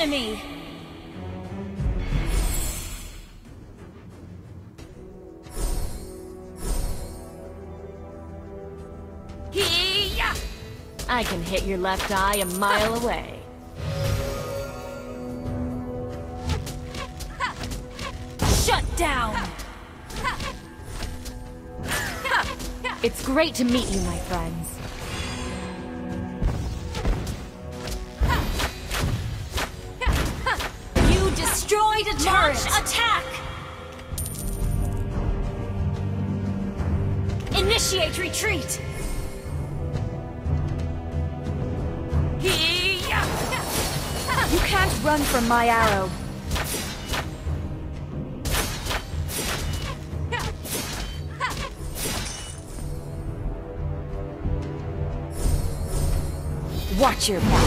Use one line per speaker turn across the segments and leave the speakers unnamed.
enemy!
I can hit your left eye a mile away.
Shut down!
It's great to meet you, my friends.
You destroyed a turret! Launch attack! Initiate retreat!
You can't run from my arrow. Watch your back.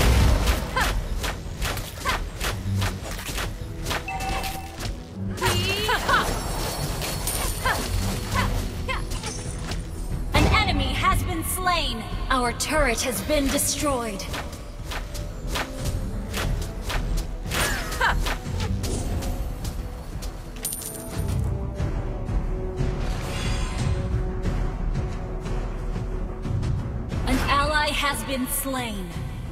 An enemy has been slain. Our turret has been destroyed. An ally has been slain.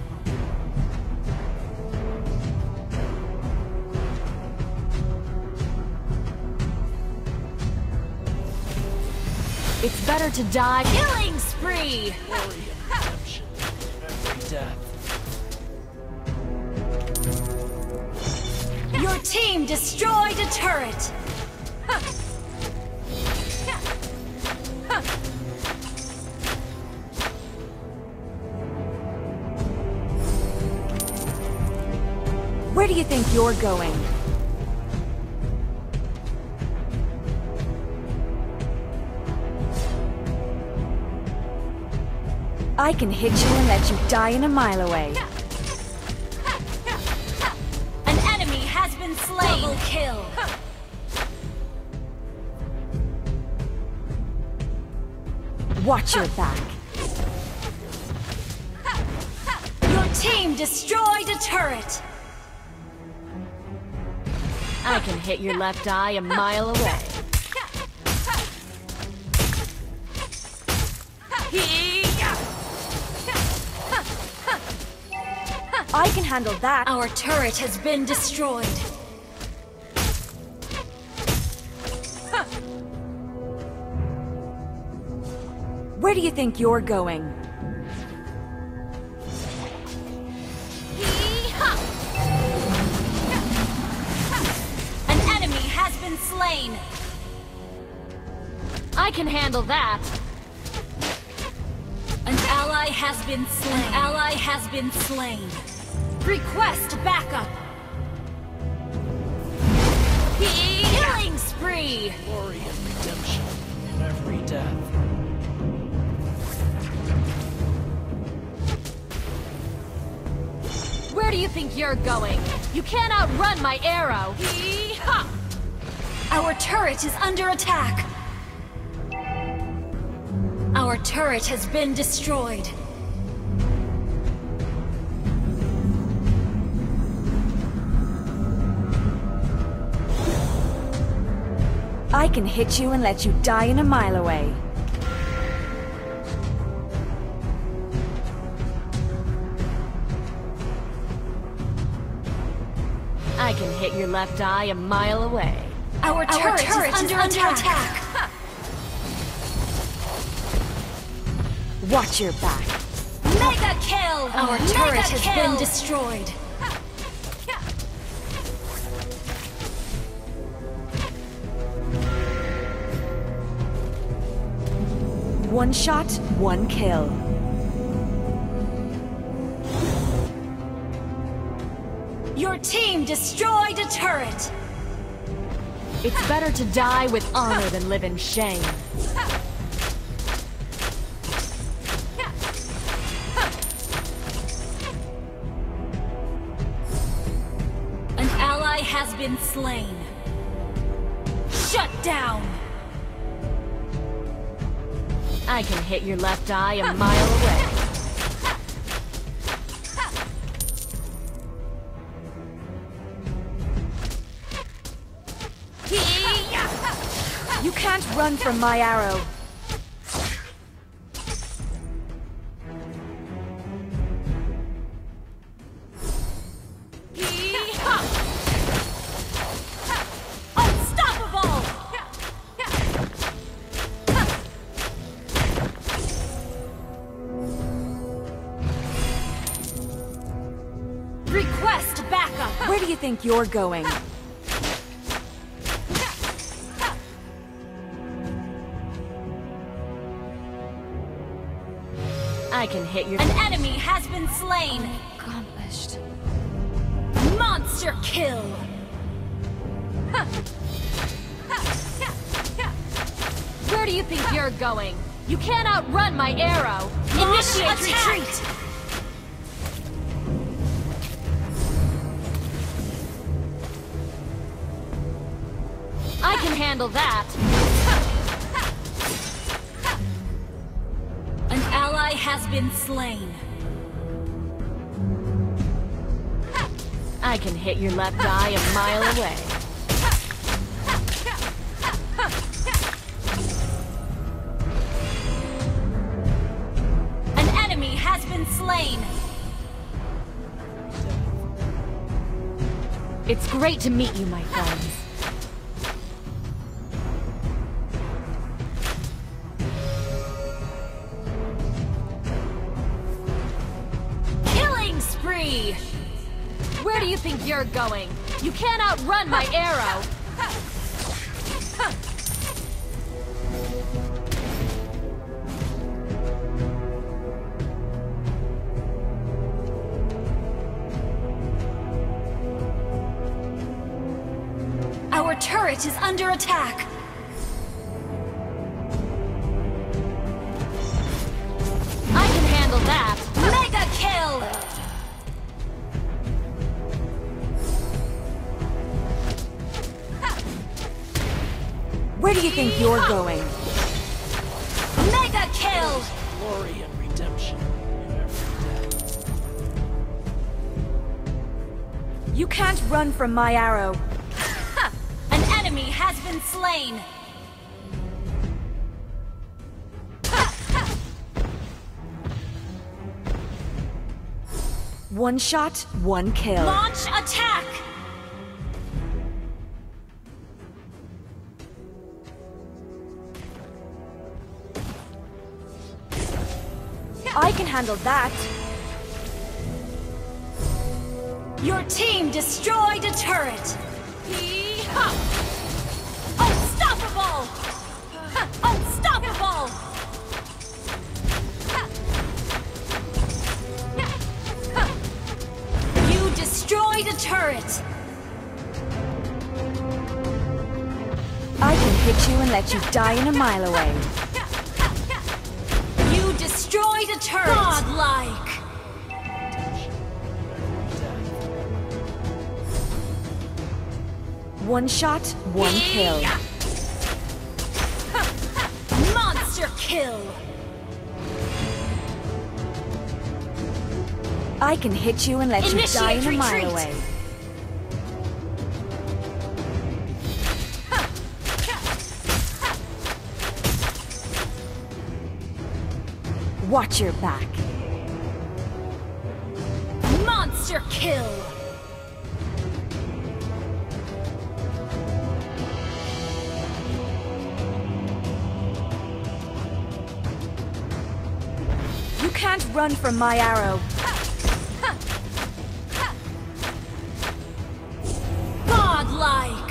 It's better to die.
Killing spree!
Glory and redemption, every death.
Your team destroyed a turret!
Where do you think you're going? I can hit you and let you die in a mile away.
An enemy has been slain! Double kill!
Watch your back.
Your team destroyed a turret!
I can hit your left eye a mile away. I can handle that.
Our turret has been destroyed.
Where do you think you're going?
An enemy has been slain.
I can handle that.
An ally has been slain. An ally has been slain. Request backup. Killing spree.
Glory and redemption in every death.
Where do you think you're going? You can't outrun my arrow.
Our turret is under attack. Our turret has been destroyed.
I can hit you and let you die in a mile away. I can hit your left eye a mile away.
Our turret is under attack.
Watch your back.
Mega kill! Our turret has been destroyed.
One shot, one kill.
Your team destroyed a turret.
It's better to die with honor than live in shame.
An ally has been slain. Shut down!
I can hit your left eye a mile away. can't run from my arrow.
Unstoppable! Request backup!
Where do you think you're going? I can hit your...
An enemy has been slain!
Accomplished.
Monster kill!
Where do you think you're going? You can't outrun my arrow!
Initiate retreat!
I can handle that!
An ally has been slain.
I can hit your left eye a mile away.
An enemy has been slain.
It's great to meet you, my friends.
Killing spree!
Where do you think you're going? You can't outrun my arrow!
Our turret is under attack.
I can handle that!
Mega kill!
Where do you think you're going?
Mega kill!
Glory and redemption in every death.
You can't run from my arrow.
An enemy has been slain.
One shot, one kill.
Launch attack!
I can handle that.
Your team destroyed a turret. Yee-haw! Unstoppable! Unstoppable! You destroyed a turret.
I can hit you and let you die in a mile away.
You destroyed a turret. Godlike.
One shot, one kill.
Monster kill.
I can hit you and let you die in a
Initiate
mile
retreat.
away. Watch your back.
Monster kill.
You can't run from my arrow.
Godlike.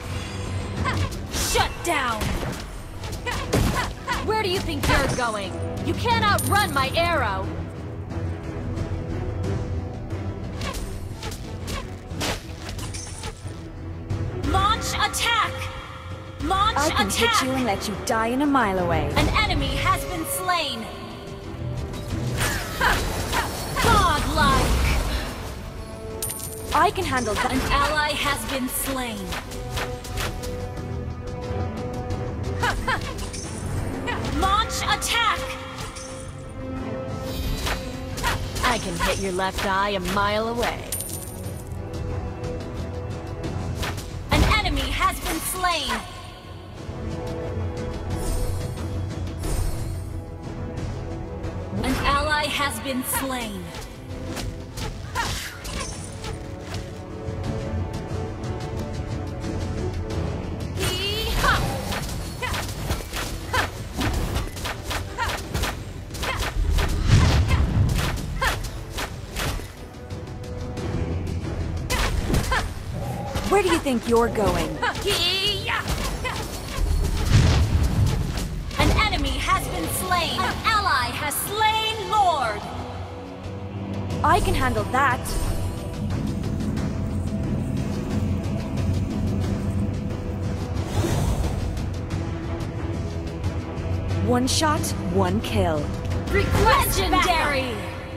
Shut down.
Where do you think you're going? You can't outrun my arrow.
Launch attack. Launch
I can
attack.
hit you and let you die in a mile away.
An enemy has been slain. Godlike.
I can handle that.
An ally has been slain. Launch attack.
I can hit your left eye a mile away.
An enemy has been slain. ally has been slain.
Where do you think you're going?
An enemy has been slain. An ally has slain Lord.
I can handle that. One shot, one kill.
Legendary.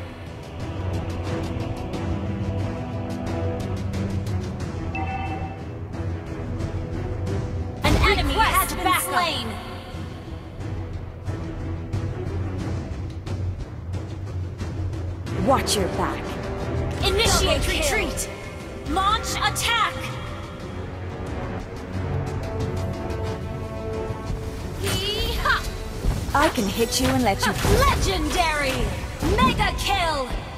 An enemy has been slain.
Watch your back.
Initiate retreat. Launch attack.
I can hit you and let you...
Legendary. Mega kill.